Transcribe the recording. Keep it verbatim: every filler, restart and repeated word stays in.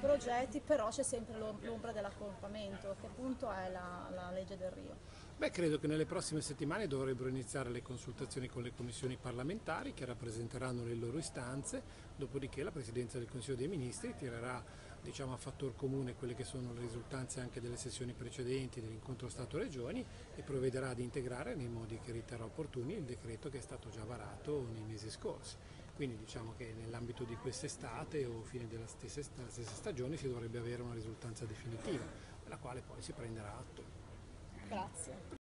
progetti, però c'è sempre l'ombra dell'accorpamento, che appunto è la, la legge del Rio. Beh, credo che nelle prossime settimane dovrebbero iniziare le consultazioni con le commissioni parlamentari che rappresenteranno le loro istanze, dopodiché la Presidenza del Consiglio dei Ministri tirerà, diciamo, a fattor comune quelle che sono le risultanze anche delle sessioni precedenti dell'incontro Stato-Regioni e provvederà ad integrare nei modi che riterrà opportuni il decreto che è stato già varato nei mesi scorsi. Quindi diciamo che nell'ambito di quest'estate o fine della stessa, della stessa stagione si dovrebbe avere una risultanza definitiva, della quale poi si prenderà atto. Grazie.